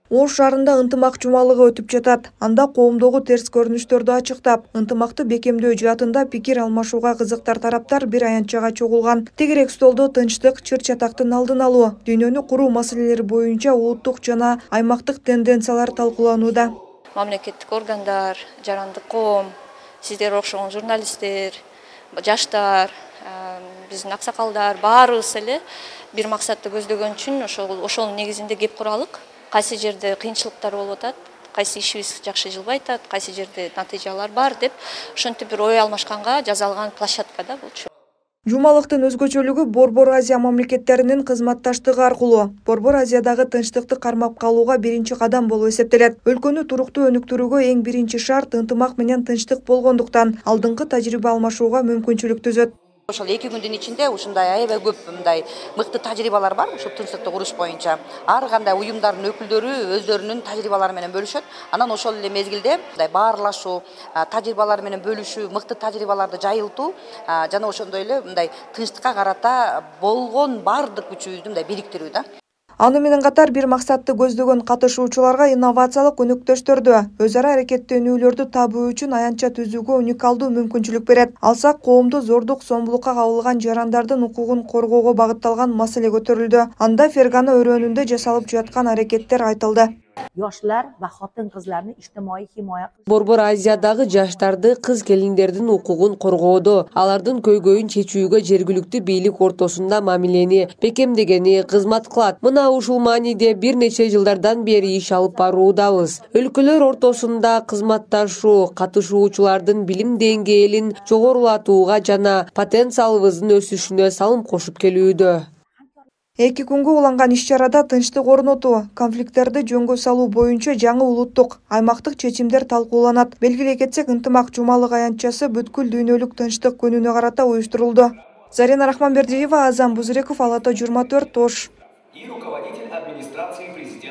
Ош шаарында ынтымак жумалыгы өтүп жатат. Анда коомдогу терс көрүнүштөрдү ачыктап, ынтымакты бекемдөө жаатында пикир алмашууга кызыктар тараптар бир аянтчага чогулган. Тегерек столдо тынчтык, чыр-чатактын алдын алуу, дүйнөнү куруу маселелери боюнча улуттук жана аймактык тенденциялар талкууланууда. Мамлекеттик органдар, жарандык коом, сиздер окшогон журналисттер, жаштар, биздин аксакалдар баарыбыз эле бир максатты көздөгөн үчүн ошонун негизинде кеп куралык. Кайсы жерде кыйынчылыктар болуп атат, кайсы ишибиз жакшы жылбай атат, кайсы жерде натыйжалар бар деп ошентип бир ой алмашканга жасалган площадка да болчу. Жумалыктын өзгөчөлүгү Борбор Азия мамлекеттеринин кызматташтыгы аркылуу. Борбор Азиядагы тынчтыкты кармап калууга биринчи кадам болуп эсептелет. Өлкөнү туруктуу өнүктүрүүгө эң биринчи шарт ынтымак менен тынчтык болгондуктан алдыңкы тажрыйба алмашууга мүмкүнчүлүк түзөт. Ошол 2 күндүн ичинде ушундай аябай көп мындай мыкты тажрыйбалар бар ушул тынчтыкты куруш боюнча. Ар кандай уюмдардын өкүлдөрү өздөрүнүн тажрыйбалары менен бөлүшөт. Анан ошол эле мезгилде мындай баарлашуу, тажрыйбалар менен бөлүшүү, мыкты тажрыйбаларды жайылтуу жана ошондой эле мындай тынчтыкка карата болгон баардык күчүбүздү мындай бириктирүү да. Аны менен катар бир максатты көздөгөн катышуучуларга инновациялык өнөктөштөрдү, өз ара аракеттенүүлөрдү табуу үчүн аянтча түзүүгө уникалдуу мүмкүнчүлүк берет. Алсак коомдо зордук, зомбулукка кабылган жарандардын укугун коргоого багытталган маселе көтөрүлдү. Анда Фергана өрөөнүндө жасалып жаткан аракеттер айтылды. Yoshlar va xotin-qizlarni ijtimoiy himoya qilish. Борбор Азиядагы жаштарды, кыз келиндердин укугун коргоодо, алардын көйгөйүн чечүүгө жергиликтүү бийлик ортосунда мамилени бекемдегени кызмат кылат. Мына ушул мааниде бир нече жылдардан бери иш алып баруудабыз. Өлкөлөр ортосунда кызматташуу, катышуучулардын билим деңгээлин жогорулатууга жана потенциалыбыздын өсүшүнө салым кошуп келүүдө. 2 күнгө уланган иш-чарада тынчтык орнотуу, конфликттерди жөнгө салуу боюнча жаңы улуттук, аймактык чечимдер талкууланат. Белгилей кетсек, ынтымак жумалык аянтчасы бүткүл дүйнөлүк тынчтык күнүнө карата уюштурулду. Зарина Рахманбердиева, Азам Бузреков, Ала-Тоо 24, Ош.